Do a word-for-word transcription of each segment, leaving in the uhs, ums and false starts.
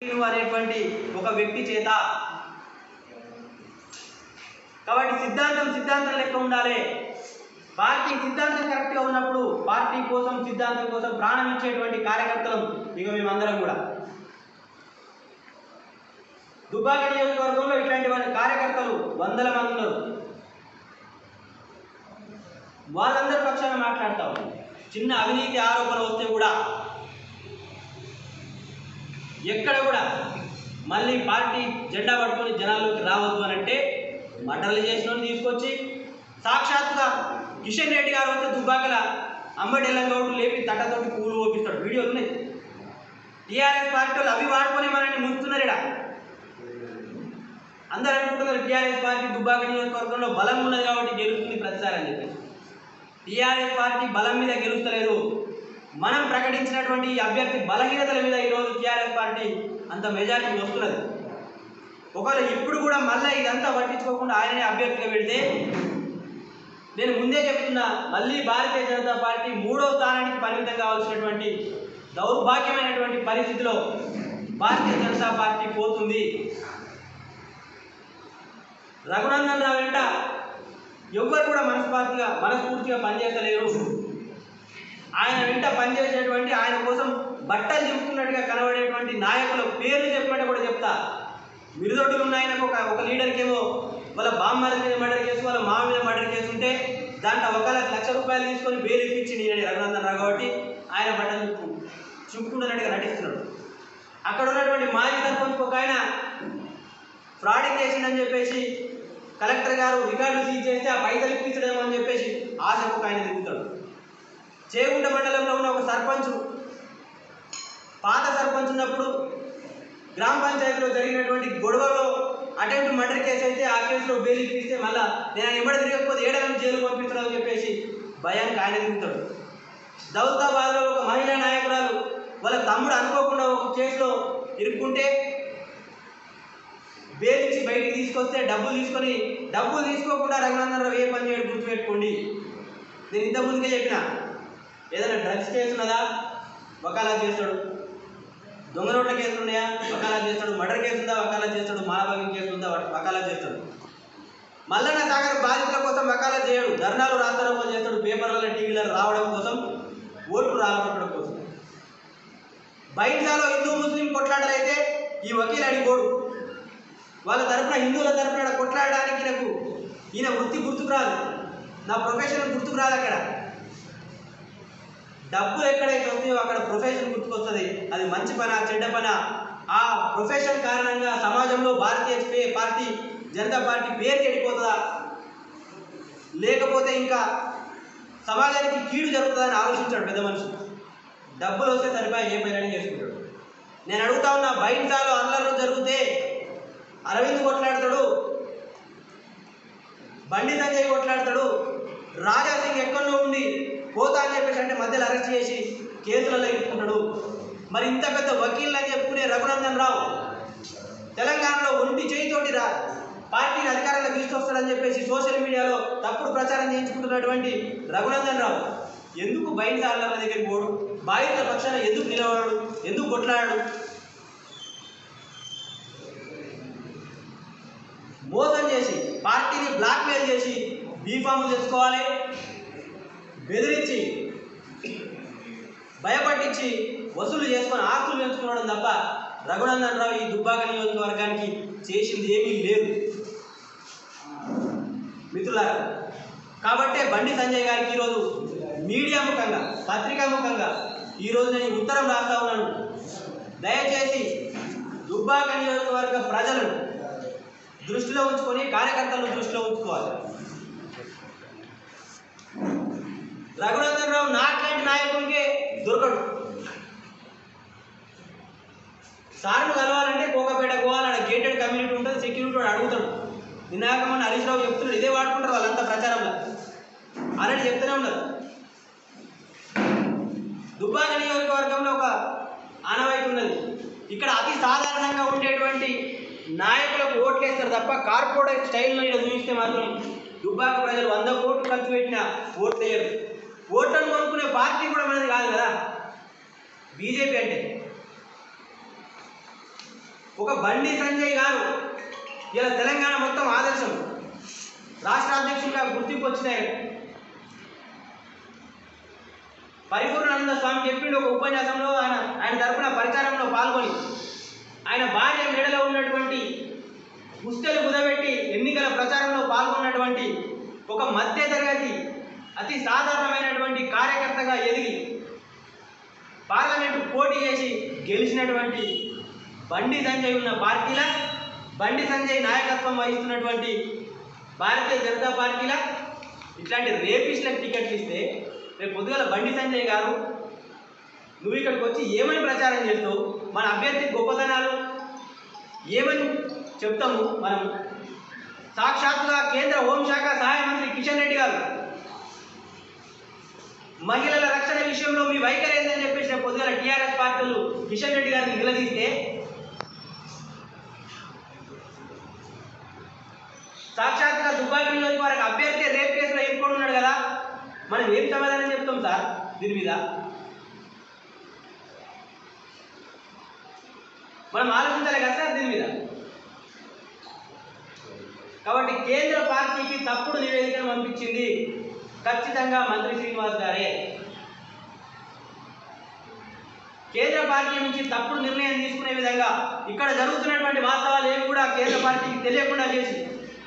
అనేటువంటి ఒక వ్యక్తి చేత. కాబట్టి సిద్ధాంతం సిద్ధాంతం లెక్క ఉండాలి. పార్టీ సిద్ధాంతం కరెక్ట్గా ఉన్నప్పుడు పార్టీ కోసం సిద్ధాంతం కోసం ప్రాణం ఇచ్చేటువంటి కార్యకర్తలు ఇక మేమందరం కూడా. దుబ్బాక నియోజకవర్గంలో ఇట్లాంటి కార్యకర్తలు వందల మంది ఉన్నారు. వాళ్ళందరి పక్షాన మాట్లాడతాం. చిన్న అవినీతి ఆరోపణ వస్తే కూడా ఎక్కడ కూడా మళ్ళీ పార్టీ జెండా పట్టుకొని జనాల్లోకి రావద్దు అని అంటే మటర్లు చేసిన తీసుకొచ్చి సాక్షాత్తుగా కిషన్ రెడ్డి గారు వస్తే దుబ్బాకల అమ్మడెల్లంగౌడు లేపి తట్టతోటి పూలు ఓపిస్తాడు. వీడియోలు ఉన్నాయి. టీఆర్ఎస్ పార్టీ వాళ్ళు అవి వాడుకొని మనల్ని ముంచుతున్నారు. ఇక్కడ అందరూ అనుకుంటున్నారు టీఆర్ఎస్ పార్టీ దుబ్బాక నియోజకవర్గంలో బలం ఉన్నది కాబట్టి గెలుస్తుంది ప్రతిసారి అని చెప్పి. టీఆర్ఎస్ పార్టీ బలం మీద గెలుస్తలేదు. మనం ప్రకటించినటువంటి అభ్యర్థి బలహీనతల మీద ఈరోజు టీఆర్ఎస్ పార్టీ అంత మెజారిటీ వస్తున్నది. ఒకవేళ ఇప్పుడు కూడా మళ్ళీ ఇదంతా పట్టించుకోకుండా ఆయననే అభ్యర్థిగా పెడితే నేను ముందే చెప్తున్నా, మళ్ళీ భారతీయ జనతా పార్టీ మూడో స్థానానికి పరిమితం కావాల్సినటువంటి దౌర్భాగ్యమైనటువంటి పరిస్థితిలో భారతీయ జనతా పార్టీ పోతుంది. రఘునందన్ రావు వెంట ఎవ్వరు కూడా మనస్ఫూర్తిగా మనస్ఫూర్తిగా పనిచేస్తలేరు. ఆయన వెంట పనిచేసేటువంటి ఆయన కోసం బట్టలు చెప్తున్నట్టుగా కనబడేటువంటి నాయకుల పేర్లు చెప్పమంటే కూడా చెప్తా. మిరుదొడ్డులు ఉన్న ఆయనకు ఒక ఒక లీడర్కి ఏమో వాళ్ళ బామ్మల మీద మర్డర్ కేసు, వాళ్ళ మామ మీద మర్డర్ కేసు ఉంటే దాంట్లో ఒక లక్ష రూపాయలు తీసుకొని బెయిల్ ఇప్పించి నేను రఘునందన్ రావు కాబట్టి ఆయన బట్టలు చుప్పు చుప్పుకున్నట్టుగా నటిస్తున్నాడు. అక్కడ ఉన్నటువంటి మాజీ సర్పంచ్కి ఒక ఆయన ఫ్రాడింగ్ చేసిండని చెప్పేసి కలెక్టర్ గారు రికార్డు సీజ్ చేస్తే ఆ పైసలు ఇప్పించడం అని చెప్పేసి ఆశకు ఒక ఆయన తిరుగుతాడు. చేగుంట మండలంలో ఉన్న ఒక సర్పంచ్ పాత సర్పంచ్ ఉన్నప్పుడు గ్రామ పంచాయతీలో జరిగినటువంటి గొడవలో అటెంప్ట్ మర్డర్ కేసు అయితే ఆ కేసులో బెయిల్ ఇప్పిస్తే మళ్ళీ నేను ఆయన ఎమ్మడి తిరగకపోతే ఏడాది జైలు పంపించడం అని చెప్పేసి భయానికి ఆయన తిరుగుతాడు. దౌలతాబాద్లో ఒక మహిళా నాయకురాలు వాళ్ళ తమ్ముడు అనుకోకుండా ఒక కేసులో ఇరుక్కుంటే బెయిల్ ఇచ్చి బయటికి తీసుకొస్తే డబ్బులు తీసుకొని డబ్బులు తీసుకోకుండా రఘునందన్ రావు ఏ పని చేయడం గుర్తుపెట్టుకోండి. నేను ఇంత ముందుకే చెప్పిన, ఏదైనా డ్రగ్స్ కేసు ఉన్నదా వకాలా చేస్తాడు, దొంగ రోడ్ల కేసులు ఉన్నాయా వకాలా చేస్తాడు, మర్డర్ కేసు ఉందా వకాలా చేస్తాడు, మానభంగం కేసు ఉందా వకాలా చేస్తాడు. మల్లన్న సాగర్ బాధితుల కోసం వకాలా చేయడు, ధర్నాలు రాస్తారోపణ చేస్తాడు, పేపర్లలో టీవీలలో రావడం కోసం, ఓట్లు రావడం కోసం. బయటలో హిందూ ముస్లిం కొట్లాడలైతే ఈ వకీలు అడిగోడు. వాళ్ళ తరఫున హిందువుల తరఫున కొట్లాడడానికి నాకు ఈయన వృత్తి గుర్తుకు రాదు, నా ప్రొఫెషన్ గుర్తుకు రాదు. అక్కడ డబ్బులు ఎక్కడైతే వస్తాయో అక్కడ ప్రొఫెషన్ గుర్తుకొస్తుంది. అది మంచి పనా చెడ్డ పనా, ఆ ప్రొఫెషన్ కారణంగా సమాజంలో భారతీయ పార్టీ జనతా పార్టీ పేరు చెడిపోతుందా, లేకపోతే ఇంకా సమాజానికి కీడు జరుగుతుందని ఆలోచించాడు పెద్ద మనిషి. డబ్బులు వస్తే సరిపోయి ఏ పైన చేసుకుంటాడు. నేను అడుగుతా ఉన్నా, బయటలో అల్లర్లు జరిగితే అరవింద్ కొట్లాడతాడు, బండి సంజయ్ కొట్లాడతాడు, రాజాసింగ్ ఎక్కడో ఉండి పోతా అని చెప్పేసి అంటే మధ్యలో అరెస్ట్ చేసి కేసులలో ఇచ్చుకుంటాడు. మరి ఇంత పెద్ద వకీల్ అని చెప్పుకునే రఘునందన్ రావు తెలంగాణలో ఒంటి చేయితోటి రా పార్టీని అధికారంలోకి తీసుకొస్తాడని చెప్పేసి సోషల్ మీడియాలో తప్పుడు ప్రచారం చేయించుకుంటున్నటువంటి రఘునందన్ రావు ఎందుకు బయట అల్లర్ల దగ్గరికి పోడు, బాధితుల పక్షాన ఎందుకు నిలబడడు, ఎందుకు కొట్లాడాడు? మోసం చేసి పార్టీని బ్లాక్మెయిల్ చేసి బీఫామ్లు తెచ్చుకోవాలి, బెదిరించి భయపట్టించి వసూలు చేసుకొని ఆస్తులు పెంచుకోవడం తప్ప రఘునందన్ రావు ఈ దుబ్బాక నియోజకవర్గానికి చేసింది ఏమీ లేదు మిత్రులారా. కాబట్టే బండి సంజయ్ గారికి ఈరోజు మీడియా ముఖంగా పత్రికా ముఖంగా ఈరోజు నేను ఉత్తరం రాస్తా ఉన్నాను. దయచేసి దుబ్బాక నియోజకవర్గ ప్రజలను దృష్టిలో ఉంచుకొని కార్యకర్తలను దృష్టిలో ఉంచుకోవాలి. రఘునందన్ రావు నాట్లాంటి నాయకుడికే దొరకడు. సార్లు కలవాలంటే కోకపేట పోవాలి, అక్కడ గేటెడ్ కమ్యూనిటీ ఉంటుంది, సెక్యూరిటీ వాడు అడుగుతాడు. నినాకమని హరీష్ రావు చెప్తున్నాడు, ఇదే వాడుకుంటారు వాళ్ళంతా ప్రచారంలో ఆల్రెడీ చెప్తూనే ఉన్నారు. దుబ్బాక నియోజకవర్గంలో ఒక ఆనవాయితీ ఉన్నది. ఇక్కడ అతి సాధారణంగా ఉండేటువంటి నాయకులకు ఓట్లేస్తారు తప్ప కార్పొరేట్ స్టైల్లో ఇక్కడ చూస్తే మాత్రం దుబ్బాక ప్రజలు వంద కోట్లు ఖర్చు పెట్టిన ఓట్లు వేయరు. ఓట్లను కొనుక్కునే పార్టీ కూడా మనది కాదు కదా బీజేపీ అంటే. ఒక బండి సంజయ్ గారు ఇలా తెలంగాణ మొత్తం ఆదర్శం, రాష్ట్ర అధ్యక్షుడిగా గుర్తింపు వచ్చినాయి. పరిపూర్ణానంద స్వామి చెప్పిండు ఒక ఉపన్యాసంలో, ఆయన ఆయన తరపున ప్రచారంలో పాల్గొని ఆయన భార్య మెడలో ఉన్నటువంటి పుస్తలు కుదబెట్టి ఎన్నికల ప్రచారంలో పాల్గొన్నటువంటి ఒక మధ్య తరగతి అతి సాధారణమైనటువంటి కార్యకర్తగా ఎదిగి పార్లమెంటు పోటీ చేసి గెలిచినటువంటి బండి సంజయ్ ఉన్న పార్టీల, బండి సంజయ్ నాయకత్వం వహిస్తున్నటువంటి భారతీయ జనతా పార్టీల ఇట్లాంటి రేపిస్టులకు టికెట్లు ఇస్తే రేపు పొద్దుగల బండి సంజయ్ గారు నువ్వు ఇక్కడికి వచ్చి ఏమని ప్రచారం చేస్తావు, మన అభ్యర్థి గొప్పతనాలు ఏమని చెప్తాము మనం? సాక్షాత్తుగా కేంద్ర హోంశాఖ సహాయ మంత్రి కిషన్ రెడ్డి గారు మహిళల రక్షణ విషయంలో మీ వైఖరి ఏందని చెప్పేసి రేపు పొద్దుగల టీఆర్ఎస్ పార్టీలు కిషన్ రెడ్డి గారిని నిలదీస్తే, సాక్షాత్తుగా దుబ్బాక నియోజకవర్గ అభ్యర్థి రేప్ కేసులో ఎప్పుడు ఉన్నాడు కదా, మనం ఏం సమాధానం చెప్తాం సార్ దీని మీద? మనం ఆలోచించాలి కదా సార్ దీని మీద. కాబట్టి కేంద్ర పార్టీకి తప్పుడు నివేదికను పంపించింది ఖచ్చితంగా మంత్రి శ్రీనివాస్ గారే. కేంద్ర పార్టీ నుంచి తప్పుడు నిర్ణయం తీసుకునే విధంగా ఇక్కడ జరుగుతున్నటువంటి వాస్తవాలు ఏమి కూడా కేంద్ర పార్టీకి తెలియకుండా చేసి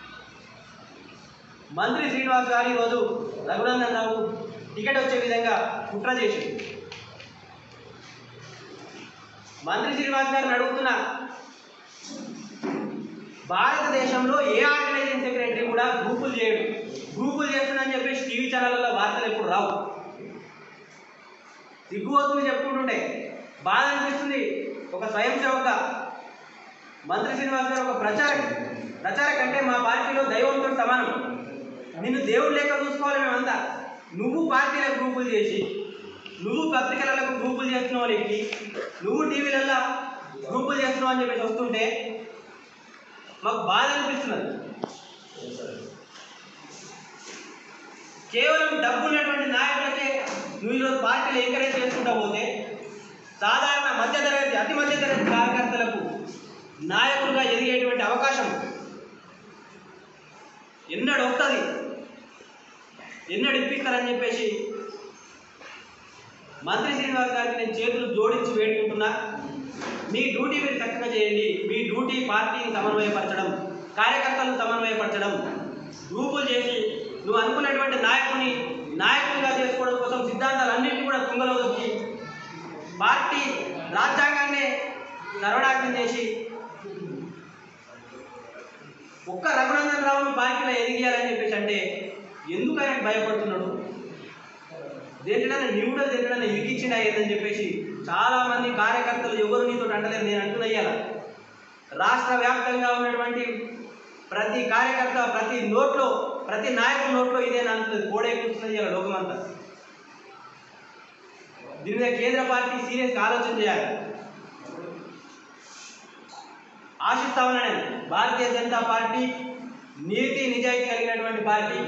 మంత్రి శ్రీనివాస్ గారు ఈరోజు రఘునందన్ రావు టికెట్ వచ్చే విధంగా కుట్ర చేసి, మంత్రి శ్రీనివాస్ గారిని అడుగుతున్న, భారతదేశంలో ఏ ఆర్గనైజింగ్ సెక్రటరీ కూడా గ్రూపులు చేయడు, గ్రూపులు చేస్తుందని చెప్పేసి టీవీ ఛానళ్ళలో వార్తలు ఎప్పుడు రావు. సిగ్గుపోతుంది చెప్పుకుంటుంటే బాధ అనిపిస్తుంది. ఒక స్వయం సేవక మంత్రి శ్రీనివాస్ గారు ఒక ప్రచారక ప్రచారక అంటే మా పార్టీలో దైవంతో సమానం, నిన్ను దేవుడు లెక్క చూసుకోవాలి మేమంతా. నువ్వు పార్టీలకు గ్రూపులు చేసి, నువ్వు పత్రికలకు గ్రూపులు చేస్తున్నావు వాళ్ళకి, నువ్వు టీవీలలో గ్రూపులు చేస్తున్నావు అని చెప్పేసి వస్తుంటే మాకు బాధ అనిపిస్తున్నది. కేవలం డబ్బు ఉన్నటువంటి నాయకులకే నువ్వు ఈరోజు పార్టీలు ఎంకరేజ్ చేసుకుంటా పోతే, సాధారణ మధ్యతరగతి అతి మధ్యతరగతి కార్యకర్తలకు నాయకులుగా ఎదిగేటువంటి అవకాశం ఎన్నడు వస్తుంది, ఎన్నడు ఇప్పిస్తారని చెప్పేసి మంత్రి శ్రీనివాస్ గారికి నేను చేతులు జోడించి వేడుకుంటున్నా. మీ డ్యూటీ మీరు చక్కగా చేయండి. మీ డ్యూటీ పార్టీని సమన్వయపరచడం, కార్యకర్తలను సమన్వయపరచడం, గ్రూపులు చేసి నువ్వు అనుకున్నటువంటి నాయకుని నాయకునిగా చేసుకోవడం కోసం సిద్ధాంతాలన్నింటినీ కూడా తుంగలో దొక్కి పార్టీ రాజ్యాంగాన్నే సర్వనాశనం చేసి ఒక్క రఘునందన్ రావుని పార్టీలో ఎదిగేయాలని చెప్పేసి అంటే ఎందుకు ఆయనకు భయపడుతున్నాడు? దేంట్లోనే నివుడ దేంట్లోనే ఇరికిచ్చిండా ఏదని చెప్పేసి చాలామంది కార్యకర్తలు ఎవరు నీతో అంటలేరు. నేను అంటున్నయ్యాల రాష్ట్ర వ్యాప్తంగా ఉన్నటువంటి ప్రతి కార్యకర్త, ప్రతి నోట్లో, ప్రతి నాయకుల నోట్లో ఇదే అంటుంది, కోడే కూర్చున్నది ఇలా లోకమంతా. దీని మీద కేంద్ర పార్టీ సీరియస్గా ఆలోచన చేయాలి. ఆశిస్తా ఉన్నాను, భారతీయ జనతా పార్టీ నీతి నిజాయితీ కలిగినటువంటి పార్టీ,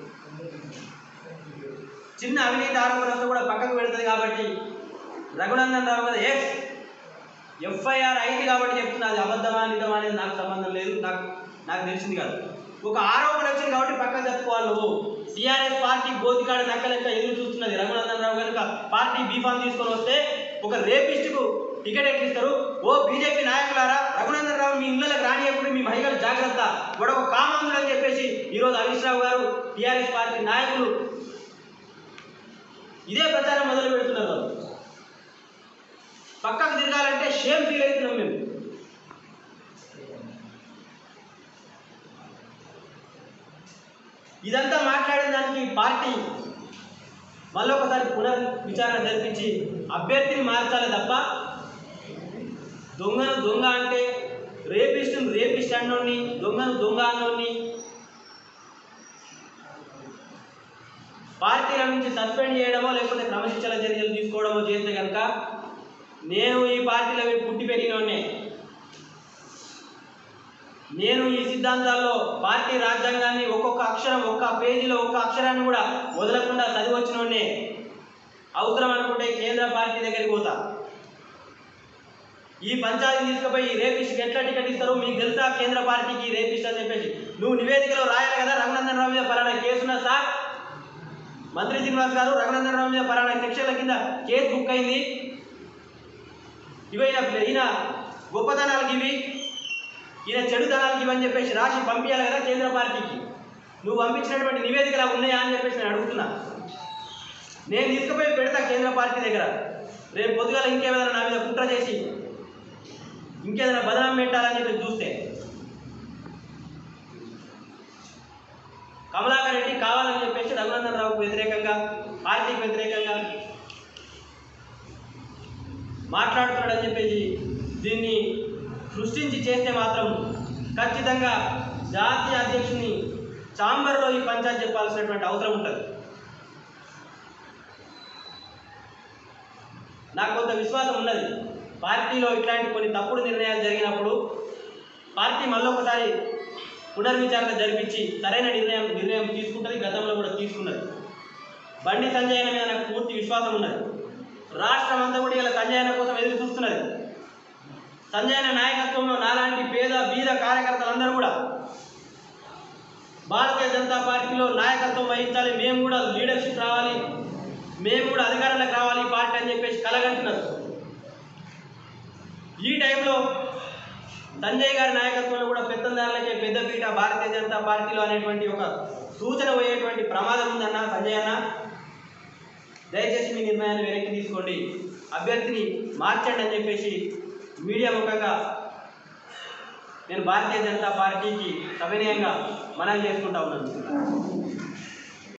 చిన్న అవినీతి ఆరోపణలతో కూడా పక్కకు పెడుతుంది. కాబట్టి రఘునందన్ రావు కదా ఎస్ ఎఫ్ఐఆర్ అయింది కాబట్టి చెప్తున్నా, అది అబద్ధమా నిజమా అనేది నాకు సంబంధం లేదు, నాకు నాకు తెలిసింది కాదు. ఒక ఆరోపణ వచ్చింది కాబట్టి పక్కకు చెప్పుకోవాలి. నువ్వు టీఆర్ఎస్ పార్టీ గోతికాడ నక్కలెక్క ఎదురు చూస్తున్నది. రఘునందన్ రావు కనుక పార్టీ బీఫామ్ తీసుకొని వస్తే ఒక రేపిస్టుకు టికెట్ ఎక్కిస్తారు. ఓ బీజేపీ నాయకులారా, రఘునందన్ రావు మీ ఇళ్లకు రానియప్పుడు మీ మహిళలు జాగ్రత్త, వాడు ఒక కామందుడు అని చెప్పేసి ఈరోజు హరీష్ రావు గారు, టీఆర్ఎస్ పార్టీ నాయకులు ఇదే ప్రచారం మొదలు పెడుతున్నారు. పక్కకు తిరగాలంటే షేమ్ ఫీల్ అవుతున్నాం మేము. ఇదంతా మాట్లాడిన దానికి పార్టీ మళ్ళీ ఒకసారి పునర్విచారణ జరిపించి అభ్యర్థిని మార్చాలి తప్ప దొంగను దొంగ అంటే రేపిస్టును రేపిస్ట్ అన్నోని, దొంగను దొంగ అన్నోని పార్టీల నుంచి సస్పెండ్ చేయడమో లేకపోతే క్రమశిక్షణ చర్యలు తీసుకోవడమో చేస్తే కనుక నేను ఈ పార్టీలో పుట్టి పెరిగినోనే, నేను ఈ సిద్ధాంతాల్లో పార్టీ రాజ్యాంగాన్ని ఒక్కొక్క అక్షరం, ఒక్క పేజీలో ఒక్క అక్షరాన్ని కూడా వదలకుండా చదివి వచ్చినోనే. అవసరం అనుకుంటే కేంద్ర పార్టీ దగ్గరికి పోతా, ఈ పంచాయతీని తీసుకుపోయి రేపిస్ట్కి ఎట్లా టికెట్ ఇస్తారో మీకు తెలుసా? కేంద్ర పార్టీకి రేపిస్ట్ అని చెప్పేసి నువ్వు నివేదికలో రాయాలి కదా. రఘునందన్ రావు మీద పలానా కేసున్నా సార్, మంత్రి శ్రీనివాస్ గారు రఘునందన్ రావు మీద పలానా సెక్షన్ల కింద కేసు బుక్ అయింది, ఇవైనా ఈయన గొప్పతనాలకి ఇవి, ఈయన చెడుతనాలకి ఇవని చెప్పేసి రాసి పంపించాలి కదా కేంద్ర పార్టీకి. నువ్వు పంపించినటువంటి నివేదికలు ఉన్నాయా అని చెప్పేసి నేను అడుగుతున్నా. నేను తీసుకుపోయి పెడతా కేంద్ర పార్టీ దగ్గర. రేపు పొద్దుగాల ఇంకేమైనా నా మీద కుట్ర చేసి ఇంకేదైనా బదనాం పెట్టాలని చెప్పి చూస్తే, కమలాకర్ రెడ్డి కావాలని చెప్పేసి రఘునందన్ రావుకు వ్యతిరేకంగా, పార్టీకి వ్యతిరేకంగా మాట్లాడుతున్నాడని చెప్పేసి దీన్ని సృష్టించి చేస్తే మాత్రం ఖచ్చితంగా జాతీయ అధ్యక్షుని ఛాంబర్లో ఈ పంచాయతీ చెప్పాల్సినటువంటి అవసరం ఉంటుంది. నాకు కొంత విశ్వాసం ఉన్నది, పార్టీలో ఇట్లాంటి కొన్ని తప్పుడు నిర్ణయాలు జరిగినప్పుడు పార్టీ మళ్ళొకసారి పునర్విచారణ జరిపించి సరైన నిర్ణయం నిర్ణయం తీసుకుంటుంది. గతంలో కూడా తీసుకున్నది. బండి సంజయ్ అన్న మీద నాకు పూర్తి విశ్వాసం ఉన్నది. రాష్ట్రం అంతా కూడా ఇలా సంజయ్ అన్న కోసం ఎదురు చూస్తున్నది. సంజయ్ అన్న నాయకత్వంలో నాలాంటి పేద బీద కార్యకర్తలందరూ కూడా భారతీయ జనతా పార్టీలో నాయకత్వం వహించాలి, మేము కూడా లీడర్షిప్ రావాలి, మేము కూడా అధికారంలోకి రావాలి పార్టీ అని చెప్పేసి కలగంటున్నారు. ఈ టైంలో సంజయ్ గారి నాయకత్వంలో కూడా పెత్తందారులకే పెద్దపీట భారతీయ జనతా పార్టీలో అనేటువంటి ఒక సూచన పోయేటువంటి ప్రమాదం ఉందన్న. సంజయ్ అన్న, దయచేసి మీ నిర్ణయాన్ని వెనక్కి తీసుకోండి, అభ్యర్థిని మార్చండి అని చెప్పేసి మీడియా ముఖంగా నేను భారతీయ జనతా పార్టీకి సవినయంగా మనవి చేసుకుంటా ఉన్నాను.